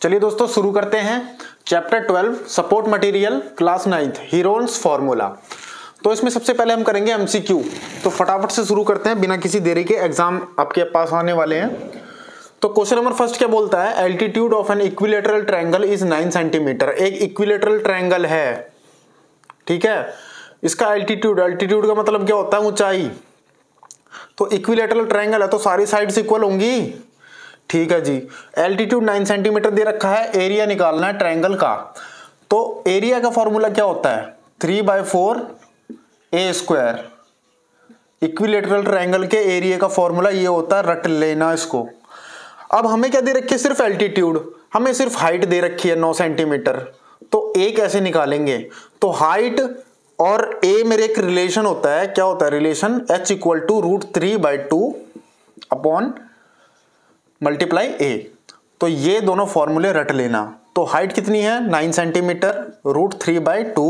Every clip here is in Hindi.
चलिए दोस्तों शुरू करते हैं chapter 12 support material class 9th Heron's formula. तो इसमें सबसे पहले हम करेंगे एमसीक्यू। तो फटाफट से शुरू करते हैं बिना किसी देरी के, एग्जाम आपके पास आने वाले हैं। तो क्वेश्चन नंबर फर्स्ट क्या बोलता है, altitude of an equilateral triangle is 9 centimetre. एक इक्विलेटरल ट्रायंगल है, ठीक है, इसका एल्टीट्यूड का मतलब क्या होता है, ऊंचाई। तो इक्विलेटरल ट्रायंगल है तो सारी साइड्स इक्वल होंगी, ठीक है जी। एल्टीट्यूड 9 सेंटीमीटर दे रखा है, एरिया निकालना है ट्रायंगल का। तो एरिया का फॉर्मूला क्या होता है, 3/4 a स्क्वायर। इक्विलेटरल ट्रायंगल के एरिया का फॉर्मूला ये होता है, रट लेना इसको। अब हमें क्या दे रखी है, सिर्फ एल्टीट्यूड, हमें सिर्फ हाइट दे रखी है 9 सेंटीमीटर। तो ए कैसे निकालेंगे, तो हाइट और ए मेरे एक रिलेशन होता है, क्या होता है relation, h equal to √3/2 upon multiply A. तो ये दोनों फॉर्मूले रट लेना। तो हाइट कितनी है 9 सेंटीमीटर, √3/2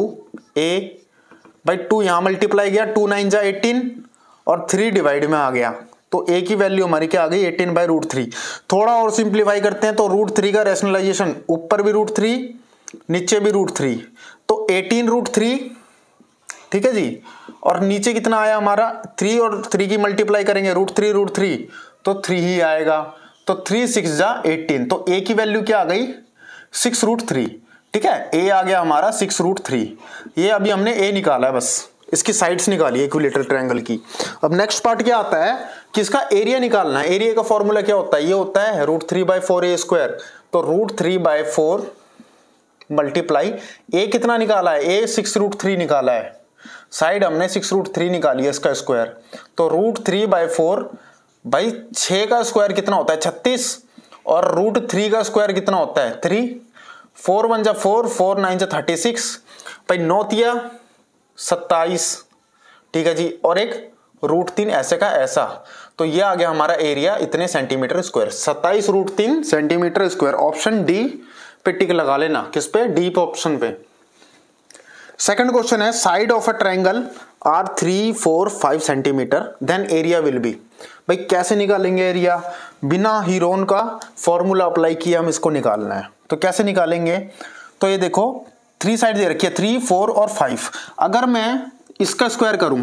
a/2, यहां मल्टीप्लाई गया, 2 9 जा 18 और 3 डिवाइड में आ गया। तो a की वैल्यू हमारी क्या आ गई, 18/√3। थोड़ा और सिंप्लीफाई करते हैं तो √3 का रैशनलाइजेशन, ऊपर भी √3 नीचे भी √3, तो 18√3, ठीक है जी। और नीचे कितना आया हमारा, 3 और 3 की मल्टीप्लाई करेंगे, √3 तो 3 ही आएगा। तो 3 6 जा 18, तो a की वैल्यू क्या आ गई, 6√3, ठीक है। a आ गया हमारा 6√3। ये अभी हमने a निकाला है, बस इसकी साइड्स निकाली है इक्विलेटरल ट्रायंगल की। अब नेक्स्ट पार्ट क्या आता है कि इसका एरिया निकालना है। एरिया का फॉर्मूला क्या होता है, ये होता है √3/4 a स्क्वायर। तो √3/4 मल्टीप्लाई a कितना निकाला है, a 6√3 निकाला है, साइड हमने 6√3 निकाली है इसका स्क्वायर। तो √3/4 भाई 6 का स्क्वायर कितना होता है 36, और √3 का स्क्वायर कितना होता है 3, 4 1 जा 4, 4 9 जा 36, भाई 9 तिया 27, ठीक है जी, और एक √3 ऐसे का ऐसा। तो ये आ गया हमारा एरिया इतने centimetre square, 27 √3 centimetre square. Option D पे टिक लगा लेना, किस पे, डी पे ऑप्शन पे। सेकंड क्वेश्चन है, side of a triangle are 3 4 5 centimetre, then area will be. भाई कैसे निकालेंगे एरिया, बिना हीरोन का फॉर्मूला अप्लाई किया हम इसको निकालना है। तो कैसे निकालेंगे, तो ये देखो 3 साइड दे रखी है, 3 4 और 5। अगर मैं इसका स्क्वायर करूं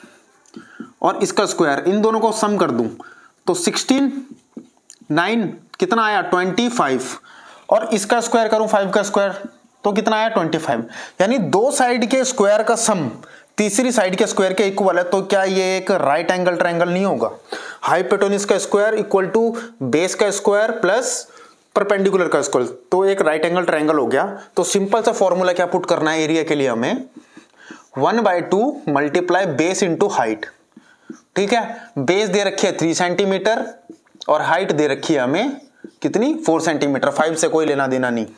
और इसका स्क्वायर, इन दोनों को सम कर दूं, तो 16 9 कितना आया 25, और इसका स्क्वायर करूं 5 का स्क्वायर तो कितना आया 25। यानी दो साइड के स्क्वायर का सम तीसरी साइड के स्क्वायर के इक्वल है। तो क्या ये एक राइट एंगल ट्रायंगल नहीं होगा, हाइपोटेन्यूज का स्क्वायर इक्वल टू बेस का स्क्वायर प्लस परपेंडिकुलर का स्क्वायर, तो एक राइट एंगल ट्रायंगल हो गया। तो सिंपल सा फॉर्मूला क्या पुट करना है एरिया के लिए, हमें 1/2 मल्टीप्लाई बेस इंटू हाइट, ठीक है। बेस दे रखी है 3 सेंटीमीटर और हाइट दे रखी है हमें कितनी 4 सेंटीमीटर, 5 से कोई लेना देना नहीं।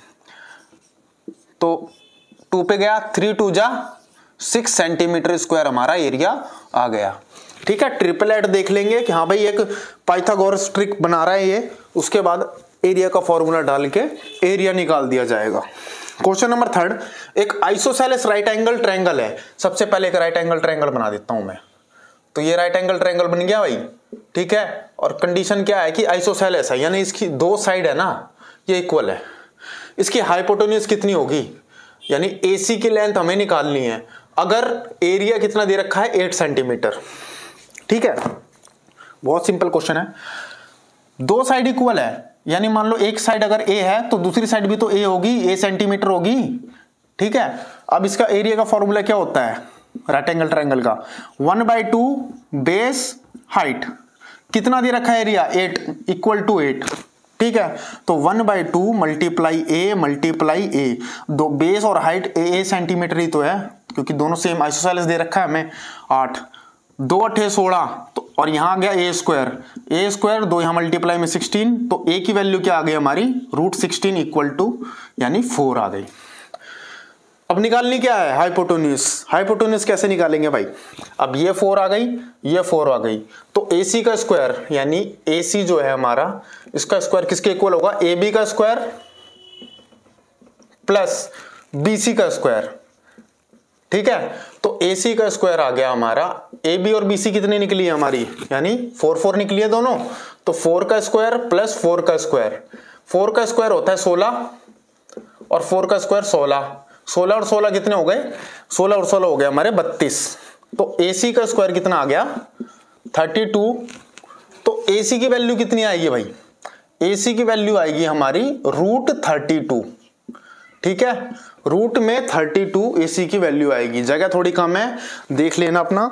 तो 2 पे गया, 3 2 जा 6 सेंटीमीटर स्क्वायर हमारा एरिया आ गया, ठीक है। ट्रिपल एड देख लेंगे कि हाँ भाई एक पाइथागोरस ट्रिक बना रहा है ये, उसके बाद एरिया का फॉर्मूला डाल के एरिया निकाल दिया जाएगा। क्वेश्चन नंबर थर्ड, एक आइसोसेलेस राइट एंगल ट्रायंगल है। सबसे पहले एक राइट एंगल ट्रायंगल बना देता हूं मैं। तो ये राइट एंगल ट्रायंगल बन गया भाई, ठीक है। और कंडीशन क्या है कि आइसोसेलेस है, यानी इसकी दो साइड है ना ये इक्वल है। इसकी हाइपोटेन्यूज कितनी होगी, यानी AC की लेंथ हमें निकालनी है। अगर एरिया कितना दे रखा है 8 सेंटीमीटर, ठीक है। बहुत सिंपल क्वेश्चन है, दो साइड इक्वल है, यानी मान लो एक साइड अगर A है तो दूसरी साइड भी तो A होगी, A सेंटीमीटर होगी, ठीक है। अब इसका एरिया का फॉर्मूला क्या होता है राइट एंगल ट्रायंगल का, 1/2 बेस हाइट, कितना दे रखा है एरिया 8 इक्वल टू 8, ठीक है। तो 1/2 मल्टीप्लाई A, दो बेस और हाइट A सेंटीमीटर ही तो है, क्योंकि दोनों सेम आइसोसेलेस दे रखा है हमें। 8 2 8 16, तो और यहां आ गया A स्क्वायर 2 यहां मल्टीप्लाई में 16, तो A की वैल्यू क्या आ गई हमारी √16 इक्वल टू यानी 4 आ गई। अब निकालनी क्या है हाइपोटेन्यूज कैसे निकालेंगे भाई, अब ये 4 आ गई, ये 4 आ गई, तो AC का स्क्वायर यानी AC जो है हमारा, इसका स्क्वायर किसके इक्वल होगा, AB का स्क्वायर प्लस BC का स्क्वायर, ठीक है। तो AC का स्क्वायर आ गया हमारा, AB और BC कितनी निकली है हमारी, यानी 4 4 निकली है दोनों, तो 4 का स्क्वायर प्लस 4 का स्क्वायर, 4 का स्क्वायर होता है 16 और 4 का स्क्वायर 16, 16 और 16 कितने हो गए, 16 और 16 हो गए हमारे 32। तो AC का स्क्वायर कितना आ गया 32। तो AC की वैल्यू कितनी आएगी भाई, AC की वैल्यू आएगी हमारी √32। ठीक है, रूट में 32 AC की वैल्यू आएगी, जगह थोड़ी कम है, देख लेना अपना,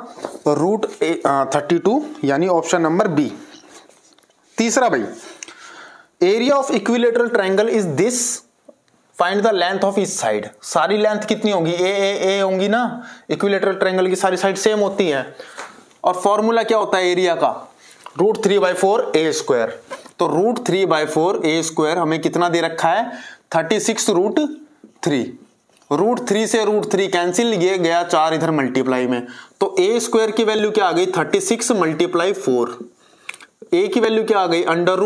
√32 यानी ऑप्शन नंबर बी। तीसरा भाई, area of equilateral triangle is this, find the length of each side. सारी लेंथ कितनी होगी, ए होंगी ना, इक्विलेटरल ट्रायंगल की सारी साइड सेम होती है। और फॉर्मूला क्या होता है एरिया का, √3/4 A²। तो √3/4 A² हमें कितना दे रखा है 36√3। √3 से √3 कैंसिल, ये गया 4 इधर मल्टीप्लाई में, तो A² की वैल्यू क्या आ गई 36 × 4। A की वैल्यू क्या आ गई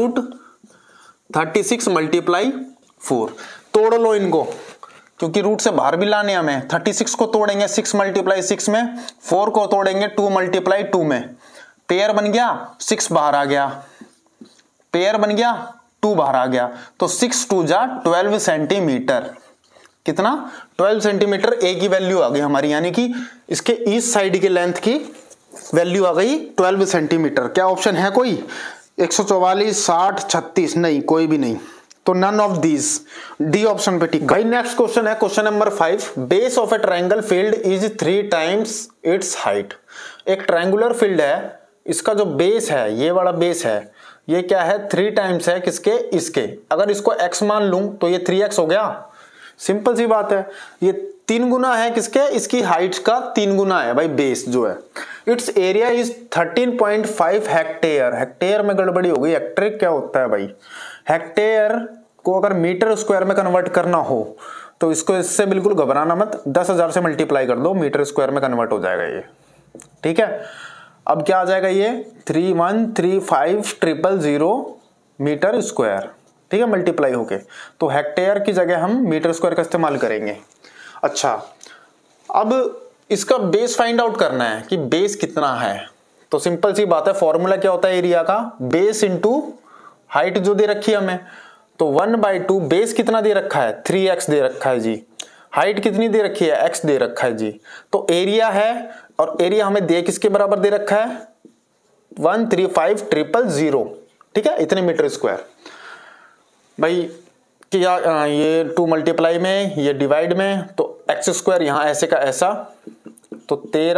√36 × 4। तोड़ लो इनको, क्योंकि रूट से बाहर भी लाने हमें। 36 को तोड़ेंगे 6 × 6 में, 4 को तोड़ेंगे 2 × 2 में, पेयर बन गया, 6 बाहर आ गया, पेयर बन गया, 2 बाहर आ गया, तो 6 2 जा 12 सेंटीमीटर। कितना 12 सेंटीमीटर A की वैल्यू आ गई हमारी, यानी कि इसके ईस्ट साइड की लेंथ की वैल्यू आ गई 12 सेंटीमीटर। क्या ऑप्शन है कोई, 144, 60, 36? नहीं, कोई भी नहीं, तो none of these, D option पे टिक। भाई नेक्स्ट क्वेश्चन है question number 5, base of a triangle field is 3 times its height. एक ट्रायंगुलर फील्ड है, इसका जो बेस है, ये वाला बेस है, ये क्या है 3 टाइम्स है किसके, इसके। अगर इसको x मान लूं तो ये 3x हो गया, सिंपल सी बात है। ये 3 गुना है किसके, इसकी हाइट का 3 गुना है भाई बेस जो है। Its area is 13.5 hectare. Hectare में गड़बड़ी हो गई, हेक्टेयर क्या होता है भाई, हेक्टेयर को अगर मीटर स्क्वायर में कन्वर्ट करना हो तो इसको, इससे बिल्कुल घबराना मत, 10,000 से मल्टीप्लाई कर दो, मीटर स्क्वायर में कन्वर्ट हो जाएगा ये। ठीक है, अब क्या आ जाएगा ये 3135000 मीटर स्क्वायर। ठीक है, मल्टीप्लाई होके, तो हेक्टेयर की जगह हम मीटर स्क्वायर का इस्तेमाल करेंगे। अच्छा, अब इसका बेस फाइंड आउट करना है कि बेस कितना है। तो सिंपल सी बात है, फॉर्मूला क्या होता है एरिया का, बेस इंटू हाइट जो दे रखी है हमें, तो 1/2, बेस कितना दे रखा है 3x दे रखा है जी, हाइट कितनी दे रखी है x दे रखा है जी, तो एरिया है, और एरिया हमें दे किसके बराबर दे रखा है 135,000। ठीक है, इतने मीटर स्क्वायर। भाई क्या ये 2 मल्टीप्लाई में, ये डिवाइड में, तो x² यहां ऐसे का ऐसा, तो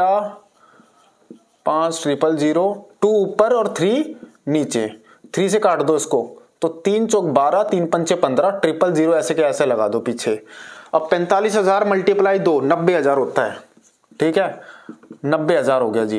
13,5,000, 2 ऊपर और 3 नीचे, 3 से काट दो इसको, तो 3 चौक 12, 3 पंचे 15, 000 ऐसे के ऐसे लगा दो पीछे। अब 45,000 × 2 90,000 होता है। ठीक है, 90,000 हो गया जी।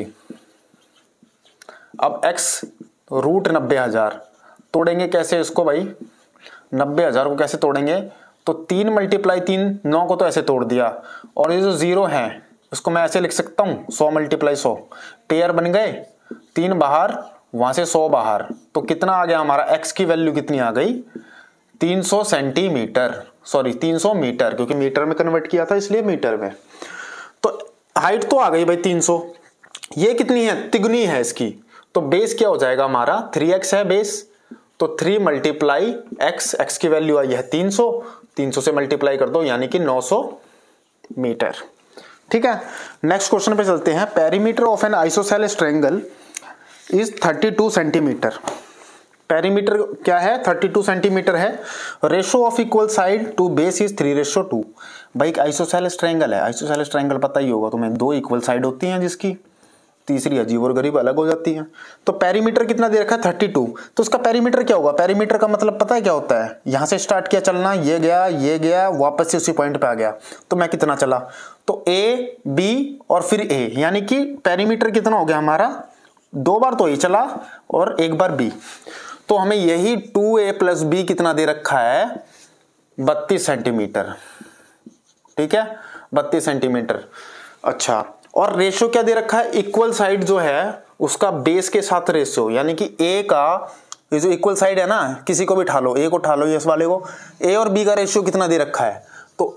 अब x √90,000 तोड़ेंगे कैसे इसको भाई, 90,000 को कैसे तोड़ेंगे, तो 3 × 3 9 को तो ऐसे तोड़ दिया, और ये जो 0 है उसको मैं ऐसे लिख सकता हूं 100 × 100, पेयर बन गए, 3 बाहर, वहां से 100 बाहर, तो कितना आ गया हमारा, x की वैल्यू कितनी आ गई 300 सेंटीमीटर, सॉरी 300 मीटर, क्योंकि मीटर में कन्वर्ट किया था इसलिए मीटर में। तो हाइट तो आ गई भाई 300, ये कितनी है, तिगुनी है इसकी, तो बेस क्या हो जाएगा हमारा 3x है बेस, तो 3 × x की वैल्यू आई है 300, 300 से मल्टीप्लाई कर दो यानी कि 900 मीटर। ठीक है, नेक्स्ट क्वेश्चन पे चलते हैं। Perimeter of an isosceles triangle is 32 centimetre. Perimeter क्या है 32 सेंटीमीटर है। Ratio of equal side to base is 3:2। भाई एक आइसोसेलेस ट्रायंगल है, आइसोसेलेस ट्रायंगल पता ही होगा तुम्हें, 2 इक्वल साइड होती हैं जिसकी, तीसरी अजीब और गरीब अलग हो जाती है। तो पेरीमीटर कितना दे रखा है 32, तो उसका पेरीमीटर क्या होगा, पेरीमीटर का मतलब पता है क्या होता है, यहां से स्टार्ट किया चलना, ये गया वापस से उसी पॉइंट पे आ गया, तो मैं कितना चला, तो A B और फिर A, यानी कि पेरीमीटर कितना हो गया हमारा, 2 बार तो A चला और 1 बार B, तो हमें यही 2A + B कितना दे रखा है 32 सेंटीमीटर। ठीक है, 32 सेंटीमीटर। अच्छा, और रेशो क्या दे रखा है, इक्वल साइड जो है उसका बेस के साथ रेशो, यानी कि A का ये जो इक्वल साइड है ना, किसी को भी उठा लो, A को उठा लो, इस वाले को, A और B का रेशियो कितना दे रखा है, तो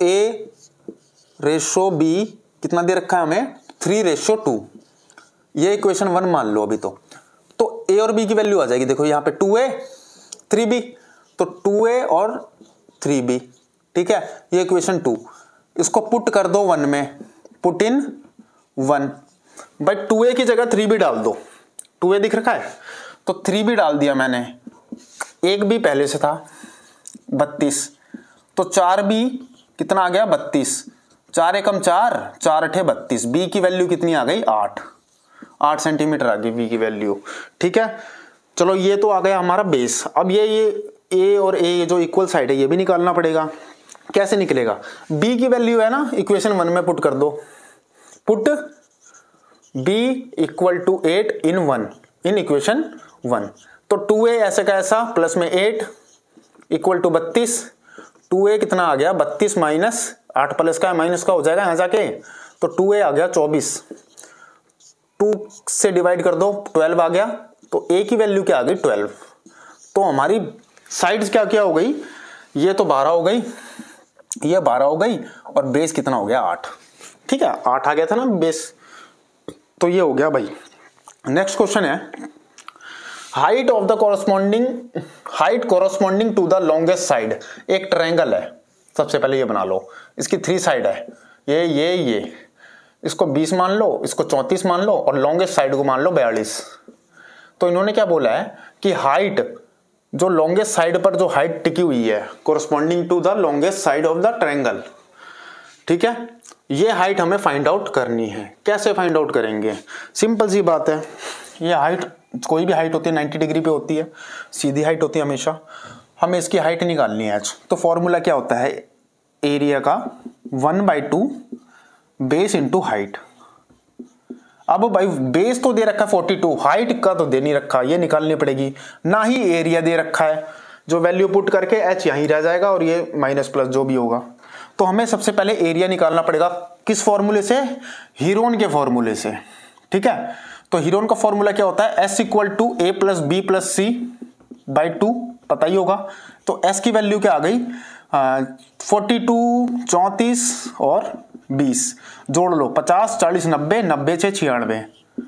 A/B कितना दे रखा है हमें 3:2। ये इक्वेशन 1 मान लो अभी, तो A और B की वैल्यू आ जाएगी, देखो यहाँ पे 2A 3B, तो 2a और 3b, ठीक है, ये इक्वेशन 2। इसको पुट कर दो 1 में, पुट इन 1 भाई 2a की जगह 3b डाल दो, 2a दिख रखा है तो 3b डाल दिया मैंने, एक b पहले से था 32, तो 4b कितना आ गया 32, 4 एकम 4, 4 अठे 32, b की वैल्यू कितनी आ गई 8 सेंटीमीटर आ गई b की वैल्यू, ठीक है। चलो ये तो आ गया हमारा बेस। अब ये a और a ये जो इक्वल साइड है ये भी निकालना पड़ेगा। कैसे निकलेगा, b की वैल्यू है ना इक्वेशन 1 में पुट कर दो, put b equal to 8 in 1 in equation 1, तो 2a ऐसे का ऐसा प्लस में 8 इक्वल टू 32, 2a कितना आ गया 32 माइनस 8 प्लस का माइनस का हो जाएगा यहां जाके, तो 2a आ गया 24, 2 से डिवाइड कर दो 12 आ गया, तो a की वैल्यू क्या आ गई 12। तो हमारी साइड्स क्या क्या हो गई, ये तो 12 हो गई, ये 12 हो गई और बेस कितना हो गया 8, ठीक है 8 आ गया था ना बेस, तो ये हो गया भाई। नेक्स्ट क्वेश्चन है height of the corresponding to the longest side. एक ट्रायंगल है, सबसे पहले ये बना लो, इसकी 3 साइड है, ये इसको 20 मान लो, इसको 34 मान लो और लॉन्गेस्ट साइड को मान लो 42। तो इन्होंने क्या बोला है कि हाइट, जो लॉन्गेस्ट साइड पर जो हाइट टिकी हुई है corresponding to the longest side of the triangle, ठीक है, ये हाइट हमें फाइंड आउट करनी है। कैसे फाइंड आउट करेंगे, सिंपल सी बात है, ये हाइट कोई भी हाइट होती है 90 डिग्री पे होती है, सीधी हाइट होती है हमेशा, हमें इसकी हाइट निकालनी है h। तो फॉर्मूला क्या होता है एरिया का 1/2 बेस इंटू हाइट। अब भाई बेस तो दे रखा है 42, हाइट का तो दे नहीं रखा, ये निकालनी पड़ेगी, ना ही एरिया दे रखा है, जो वैल्यू पुट करके h यहीं रह जाएगा और ये माइनस प्लस जो भी होगा। तो हमें सबसे पहले एरिया निकालना पड़ेगा, किस फॉर्मूले से, हीरोन के फॉर्मूले से, ठीक है। तो हीरोन का फॉर्मूला क्या होता है s equal to a plus B plus C by 2, पता ही होगा। तो s की वैल्यू क्या आ गई 42, 34 और 20, जोड़ लो 50, 40, 90, 90 से 96,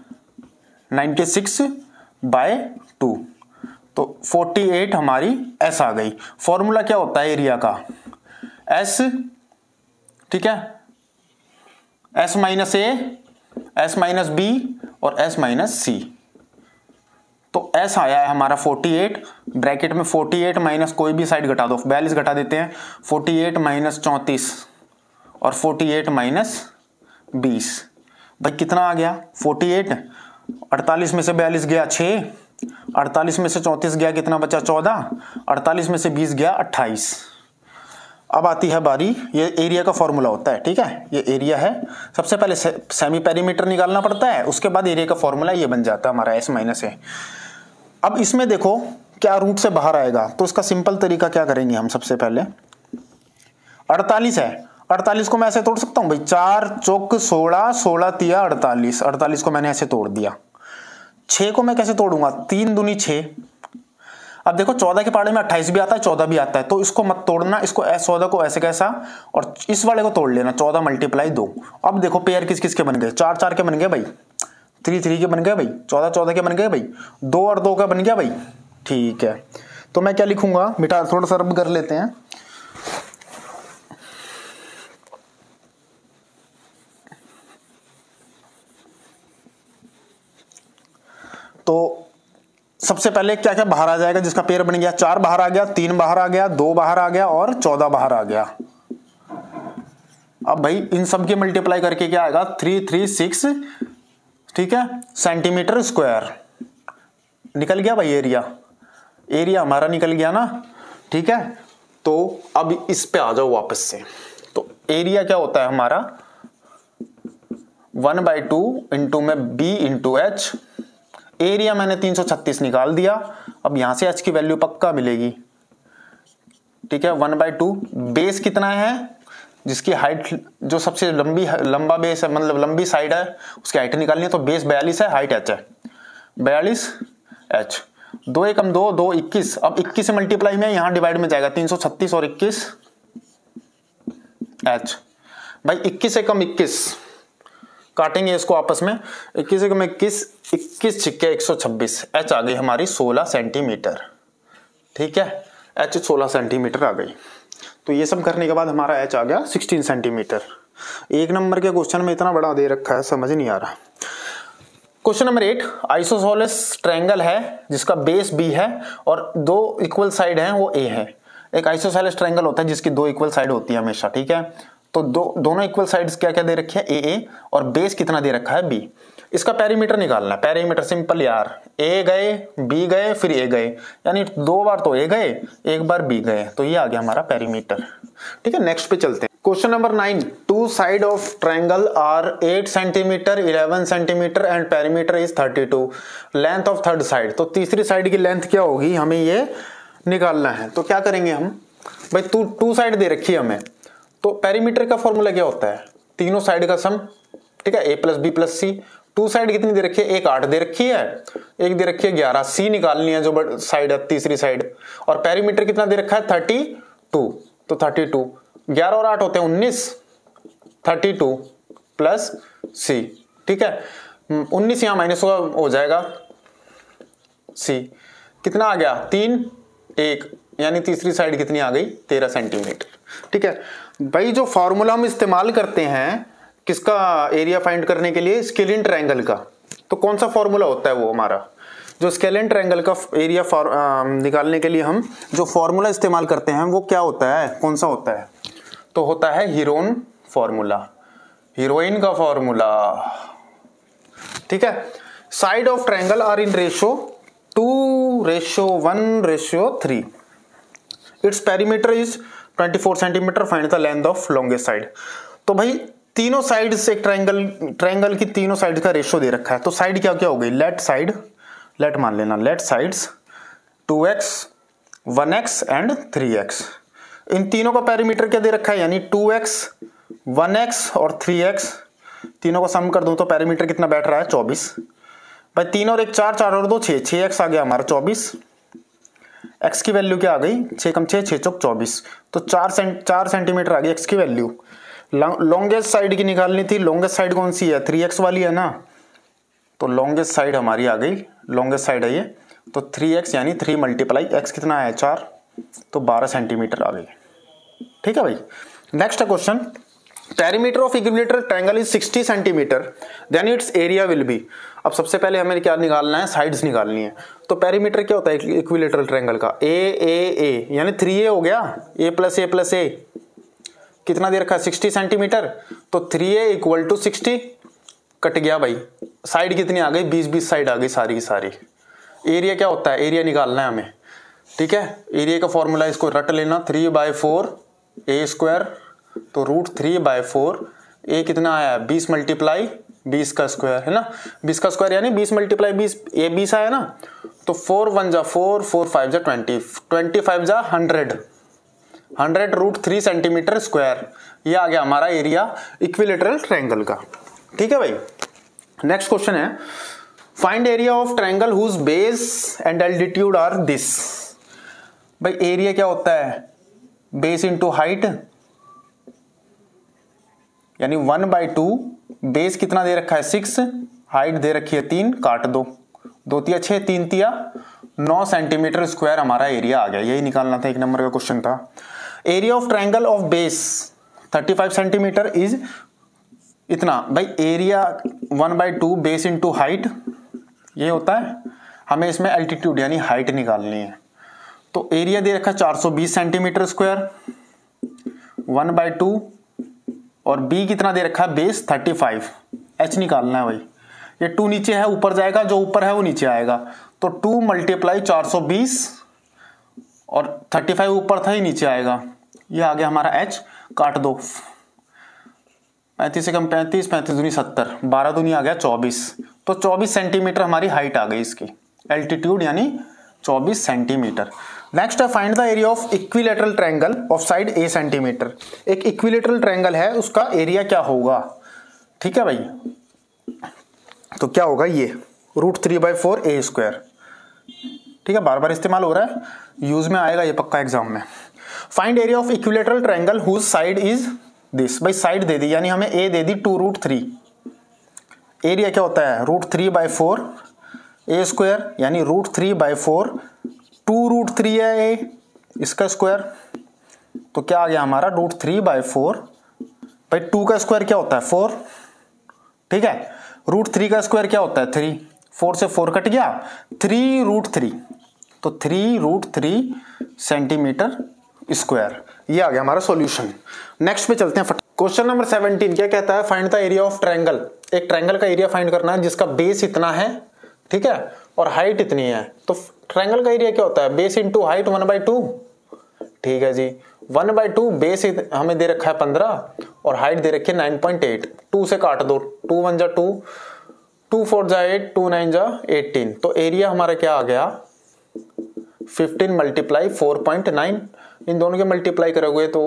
96 बाय 2, तो 48 हमारी s आ गई। फॉर्मूला क्या होता है एरिया का s, ठीक है, s minus a, s minus b और s माइनस c। तो s आया है हमारा 48, ब्रैकेट में 48 माइनस कोई भी साइड घटा दो, 42 घटा देते हैं, 48 माइनस 34 और 48 माइनस 20, भाई कितना आ गया 48, 48 में से 42 गया 6, 48 में से 34 गया कितना बचा 14, 48 में से 20 गया 28। अब आती है बारी, ये एरिया का फॉर्मूला होता है, ठीक है, ये एरिया है, सबसे पहले सेमी पेरीमीटर निकालना पड़ता है, उसके बाद एरिया का फॉर्मूला ये बन जाता है हमारा s माइनस ए। अब इसमें देखो क्या रूट से बाहर आएगा, तो इसका सिंपल तरीका क्या करेंगे हम, सबसे पहले 48 है, 48 को मैं ऐसे तोड़ सकता हूं भाई, 4 चौक 16, 16 तिया 48, 48 को मैंने ऐसे तोड़ दिया। 6 को मैं कैसे तोड़ूंगा, 3 दूनी 6। अब देखो 14 के पहाड़े में 28 भी आता है 14 भी आता है, तो इसको मत तोड़ना, इसको 14 को ऐसे कैसा और इस वाले को तोड़ लेना, 14 मल्टीप्लाई 2। अब देखो पेयर किस किस के बन गए, 4 4 के बन गए भाई, 3 3 के बन गए भाई, 14 14 के बन गए भाई, 2 और 2 का बन गया भाई, ठीक है। तो मैं क्या लिखूंगा, मिटा थोड़ा सा रब कर लेते हैं, तो सबसे पहले क्या क्या बाहर आ जाएगा जिसका पेयर बन गया, 4 बाहर आ गया, 3 बाहर आ गया, 2 बाहर आ गया और 14 बाहर आ गया। अब भाई इन सब के मल्टीप्लाई करके क्या आएगा 336, ठीक है, सेंटीमीटर स्क्वायर निकल गया भाई, एरिया हमारा निकल गया ना, ठीक है। तो अब इस पे आ जाओ वापस से, तो एरिया क्या होता है हमारा 1/2 इंटू में b इंटू h, एरिया मैंने 336 निकाल दिया। अब यहां से h की वैल्यू पक्का मिलेगी, ठीक है, 1/2। बेस कितना है, जिसकी हाइट जो सबसे लंबा बेस है, मतलब लंबी साइड है, उसकी हाइट निकालनी है, तो बेस 42 है, हाइट h है 42 h। 2 एकम 2, 2 21, अब 21 से मल्टीप्लाई में यहां डिवाइड में जाएगा 336 और 21 h, भाई 21 एकम 21 काटेंगे इसको आपस में, 21 एकम 21, 21 छिक्के 126, h आ गई हमारी 16 सेंटीमीटर, ठीक है, एच 16 सेंटीमीटर आ गई। तो ये सब करने के बाद हमारा एच आ गया 16 सेंटीमीटर। एक नंबर के क्वेश्चन में इतना बड़ा दे रखा है, समझ नहीं आ रहा। क्वेश्चन नंबर 8, आइसोसेलेस ट्रायंगल है जिसका बेस बी है और दो इक्वल साइड हैं वो ए है। एक आइसोसेलेस ट्रायंगल होता है जिसकी दो इक्वल साइड होती है हमेशा, ठीक है। तो दोनों इक्वल साइड्स क्या क्या दे रखे हैं, ए और बेस कितना दे रखा है बी। इसका पेरीमीटर निकालना है। पेरीमीटर सिंपल यार, ए गए बी गए फिर ए गए, यानी 2 बार तो ए गए 1 बार बी गए, तो ये आ गया हमारा पेरीमीटर, ठीक है। नेक्स्ट पे चलते हैं। Question number 9, two side of triangle are 8 centimetre 11 centimetre and perimeter is 32, length of third side. तो तीसरी साइड की लेंथ क्या होगी हमें ये निकालना है। तो क्या करेंगे हम, भाई टू साइड दे रखी है हमें, तो पेरीमीटर का फॉर्मूला क्या होता है, तीनों साइड का सम, ठीक है, a plus B plus C. Two side कितनी दे रखी है, एक 8 दे रखी है, एक दे रखी है 11, सी निकालनी है जो साइड है तीसरी साइड, और पेरीमीटर कितना दे रखा है 32, तो 32 11 और 8 होते हैं 19, 32 प्लस सी, ठीक है। 19 यहां माइनस हो जाएगा, सी कितना आ गया 3 1, यानी तीसरी साइड कितनी आ गई 13 सेंटीमीटर, ठीक है। भाई जो फॉर्मूला हम इस्तेमाल करते हैं किसका एरिया फाइंड करने के लिए, स्केलिन ट्रायंगल का, तो कौन सा फॉर्मूला होता है वो हमारा, जो स्केलिन ट्रायंगल का एरिया निकालने के लिए हम जो फॉर्मूला इस्तेमाल करते हैं वो क्या होता है, कौन सा होता है, तो होता है हीरोइन फॉर्मूला, हीरोइन का फॉर्मूला, ठीक है। Side of triangle are in ratio 2:1:3, its perimeter is 24 centimetre, find the length of longest side. तो भाई तीनों साइड से एक ट्रायंगल की तीनों साइड का रेशियो दे रखा है, तो साइड क्या क्या हो गई, लेट मान लेना, late sides 2x 1x and 3x। इन तीनों का पेरीमीटर क्या दे रखा है, यानी 2x 1x और 3x, तीनों का सम कर दूं तो पेरीमीटर कितना बैठ रहा है 24। भाई 3 और 1 4, 4 और 2 6, 6x आ गया हमारा 24। x की वैल्यू क्या आ गई, 6 कम 6 6 चौक 24, तो 4 सेंटीमीटर आ गई x की वैल्यू। लॉन्गेस्ट साइड की निकालनी थी, लॉन्गेस्ट साइड कौन सी है 3x वाली है ना, तो लॉन्गेस्ट साइड हमारी आ गई, लॉन्गेस्ट साइड है ये, तो 3x यानी 3 मल्टीप्लाई x कितना है 4, तो 12 सेंटीमीटर आ गई, ठीक है भाई। नेक्स्ट है question, perimeter of equilateral triangle is 60 centimetre, then its area will be. अब सबसे पहले हमें क्या निकालना है, साइड्स निकालनी है। तो पेरीमीटर क्या होता है इक्विलेटरल ट्रायंगल का, ए यानी 3a हो गया, a प्लस a कितना दे रखा है 60 सेंटीमीटर, तो 3a इक्वल टू 60, कट गया भाई, साइड कितनी आ गई 20 साइड आ गई सारी की सारी। एरिया क्या होता है, एरिया निकालना है हमें, ठीक है। एरिया का फॉर्मूला इसको रट लेना, 3/4 a², तो √3/4, a कितना आया 20 मल्टीप्लाई 20 का स्क्वायर है ना, 20 का स्क्वायर यानी 20 मल्टीप्लाई 20, a 20 आया ना, तो 4 1 जा 4, 4 5 जा 20, 25 जा 100 √3 सेंटीमीटर स्क्वायर, ये आ गया हमारा एरिया इक्विलेटरल ट्रायंगल का, ठीक है भाई। नेक्स्ट क्वेश्चन है, find area of triangle whose base and altitude are this. भाई एरिया क्या होता है, बेस इंटू हाइट, यानी 1/2, बेस कितना दे रखा है 6, हाइट दे रखी है 3, काट दो, 2 तिया 6, 3 तिया 9 सेंटीमीटर स्क्वायर हमारा एरिया आ गया। यही निकालना था, 1 नंबर का क्वेश्चन था। Area of triangle of base 35 centimetre is इतना। भाई एरिया 1/2 बेस इंटू हाइट ये होता है, हमें इसमें एल्टीट्यूड यानी हाइट निकालनी है। तो एरिया दे रखा 420 सेंटीमीटर स्क्वायर, 1/2 और बी कितना दे रखा है बेस 35, एच निकालना है भाई। ये 2 नीचे है ऊपर जाएगा, जो ऊपर है वो नीचे आएगा, तो 2 मल्टीप्लाई 420 और 35 ऊपर था ही नीचे आएगा, ये आ गया हमारा एच, काट दो, 35 से कम 35, 35 दूनी 70, 12 दूनी आ गया 24, तो 24 सेंटीमीटर हमारी हाइट आ गई इसकी, एल्टीट्यूड यानी 24 सेंटीमीटर। नेक्स्ट है find the area of equilateral triangle of side a centimetre. एक इक्विलेटरल ट्रायंगल है, उसका एरिया क्या होगा, ठीक है भाई। तो क्या होगा ये √3/4 a², ठीक है, बार बार इस्तेमाल हो रहा है, यूज में आएगा ये पक्का एग्जाम में। Find area of equilateral triangle whose side is this. भाई साइड दे दी, यानी हमें a दे दी 2√3, एरिया क्या होता है √3/4 a², यानी √3/4, 2√3 है a, इसका स्क्वायर, तो क्या आ गया हमारा √3/4। भाई 2 का स्क्वायर क्या होता है 4, ठीक है। √3 का स्क्वायर क्या होता है 3, 4 से 4 कट गया, 3√3, तो 3√3 सेंटीमीटर स्क्वायर। ये आ गया हमारा सॉल्यूशन। नेक्स्ट पे चलते हैं। क्वेश्चन नंबर 17 क्या कहता है, find the area of triangle. एक ट्रायंगल का एरिया फाइंड करना है जिसका बेस इतना है, ठीक है, और हाइट इतनी है। तो ट्रायंगल का एरिया क्या होता है, बेस इंटू हाइट 1/2, ठीक है जी। 1/2 बेस हमें दे रखा है 15 और हाइट दे रखी है 9.8। 2 से काट दो, 2 1 जा 2, 2 4 जा 8, 2 9 जा 18। तो एरिया हमारा क्या आ गया 15 × 4.9। इन दोनों के मल्टीप्लाई करोगे तो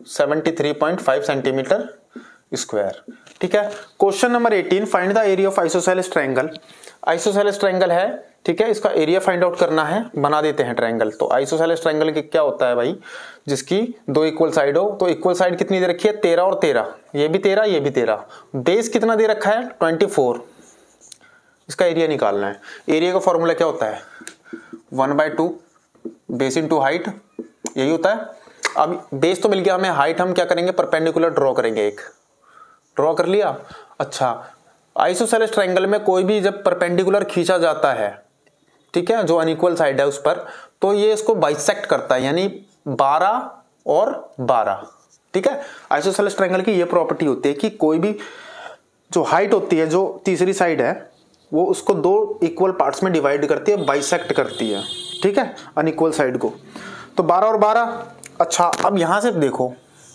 73.5 सेंटीमीटर स्क्वायर, ठीक है। Question number 18 find the area of isosceles triangle. Isosceles triangle है, ठीक है, इसका एरिया फाइंड आउट करना है। बना देते हैं ट्रायंगल। तो आइसोसेलेस ट्रायंगल के क्या होता है भाई, जिसकी 2 इक्वल साइड हो। तो इक्वल साइड कितनी दे रखी है 13 और 13, ये भी 13 ये भी 13। बेस कितना दे रखा है 24। इसका एरिया निकालना है। एरिया का फॉर्मूला क्या होता है 1/2 बेस इंटू हाइट, यही होता है। अब बेस तो मिल गया हमें, हाइट हम क्या करेंगे परपेंडिकुलर ड्रॉ करेंगे, एक ड्रॉ कर लिया। अच्छा, आइसोसेलेस ट्रायंगल में कोई भी जब परपेंडिकुलर खींचा जाता है, ठीक है, जो अनइक्वल साइड है उस पर, तो ये इसको बाइसेक्ट करता है, यानी 12 और 12, ठीक है। आइसोसेलेस ट्रायंगल की ये प्रॉपर्टी होती है कि कोई भी जो हाइट होती है, जो तीसरी साइड है, वो उसको 2 इक्वल पार्ट्स में डिवाइड करती है, बाइसेक्ट करती है, ठीक है, अनइक्वल साइड को। तो 12 और 12। अच्छा, अब यहां से देखो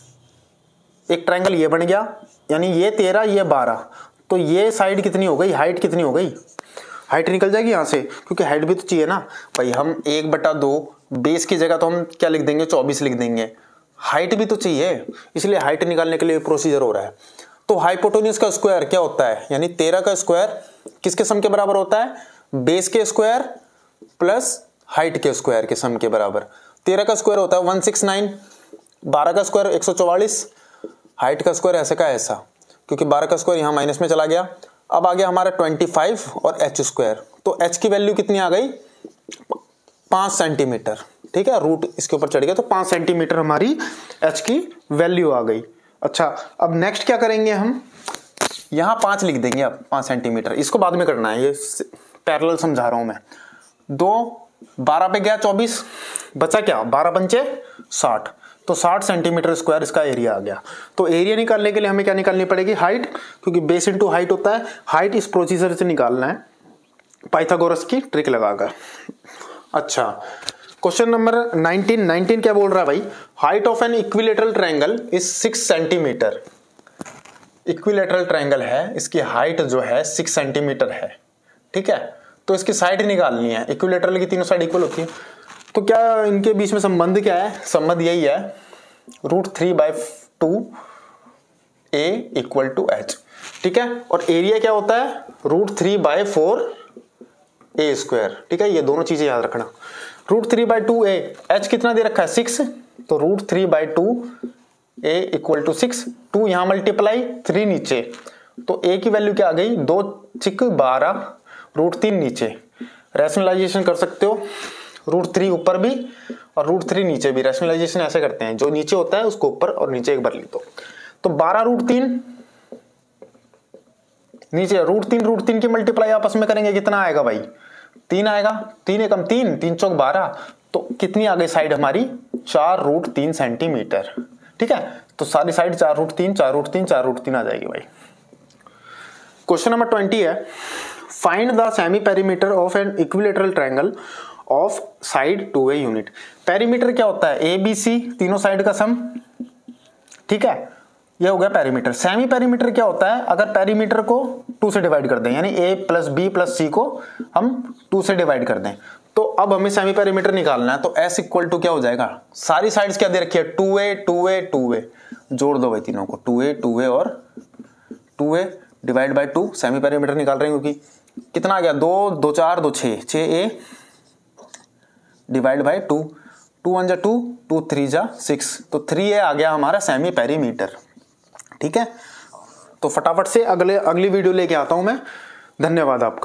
एक ट्रायंगल ये बन गया, यानी ये 13 ये 12, तो ये साइड कितनी हो गई, हाइट कितनी हो गई, हाइट निकल जाएगी यहां से, क्योंकि हाइट भी तो चाहिए ना भाई। हम 1/2 बेस की जगह तो हम क्या लिख देंगे 24 लिख देंगे, हाइट भी तो चाहिए, इसलिए हाइट निकालने के लिए प्रोसीजर हो रहा है। तो हाइपोटेन्यूज का स्क्वायर क्या होता है, यानी 13 का स्क्वायर किसके सम के बराबर होता है, बेस के स्क्वायर प्लस हाइट के स्क्वायर के सम के बराबर। 13 का स्क्वायर होता है 169, 12 का स्क्वायर 144, हाइट का स्क्वायर ऐसे का ऐसा, क्योंकि 12 का स्क्वायर यहां माइनस में चला गया। अब आ गया हमारा 25 और h स्क्वायर। तो h की वैल्यू कितनी आ गई 5 सेंटीमीटर, ठीक है, रूट इसके ऊपर चढ़ गया तो 5 सेंटीमीटर हमारी h की वैल्यू आ गई। अच्छा, अब नेक्स्ट क्या करेंगे हम, यहां 5 लिख देंगे, अब 5 सेंटीमीटर, इसको बाद में करना है, ये पैरेलल समझा रहा हूं मैं। 2 12 पे गया 24, बचा क्या 12 पंचे 60, तो 60 सेंटीमीटर स्क्वायर इसका एरिया आ गया। तो एरिया निकालने के लिए हमें क्या निकालनी पड़ेगी, हाइट, क्योंकि बेस इंटू हाइट होता है। हाइट इस प्रोसीजर से निकालना है, पाइथागोरस की ट्रिक लगाकर। अच्छा, क्वेश्चन नंबर 19 क्या बोल रहा है भाई, height of an equilateral triangle is 6 centimetre. Equilateral triangle है, इसकी हाइट जो है 6 सेंटीमीटर है, ठीक है। तो इसकी साइड निकालनी है, इक्विलेटरल की तीनों साइड इक्वल होती है। तो क्या इनके बीच में संबंध क्या है, संबंध यही है √3/2 a = h, ठीक है। और एरिया क्या होता है √3/4 a स्क्वायर, ठीक है। ये दोनों चीजें याद रखना। √3/2 a, h कितना दे रखा है 6, तो √3/2 a = 6। 2 यहां मल्टीप्लाई 3 नीचे, तो a की वैल्यू क्या आ गई 2 6 12, √3 नीचे, रैशनलाइजेशन कर सकते हो, √3 ऊपर भी और √3 नीचे भी। रैशनलाइजेशन ऐसे करते हैं, जो नीचे होता है उसको ऊपर और नीचे एक बार लिख दो। तो 12 √3 नीचे, √3 की मल्टीप्लाई आपस में करेंगे, कितना आएगा भाई 3 आएगा, 3 एकम 3, 3 चौक 12, तो कितनी आ गई साइड हमारी 4√3 सेंटीमीटर, ठीक है। तो सारी साइड 4√3 4√3 4√3 आ जाएगी भाई। क्वेश्चन नंबर 20 है, find the semi perimeter of an equilateral triangle of side 2a unit. Perimeter क्या होता है ए बी सी, तीनों साइड का सम, ठीक है, यह हो गया पेरीमीटर। सेमी पेरीमीटर क्या होता है, अगर पेरीमीटर को 2 से डिवाइड कर दें, यानी a + b + c को हम 2 से डिवाइड कर दें, तो अब हमें सेमी पेरीमीटर निकालना है। तो s = क्या हो जाएगा, सारी साइड्स क्या दे रखी है 2a 2a 2a, जोड़ दो भाई तीनों को, 2a 2a और 2a / 2, सेमी पेरीमीटर निकाल रहे हैं, क्योंकि कितना आ गया 2 2 4 2 6 6a / 2, 2 1 जा 2, 2 3 जा 6, तो 3a आ गया हमारा सेमी पेरीमीटर, ठीक है। तो फटाफट से अगली वीडियो लेके आता हूं मैं। धन्यवाद आपका।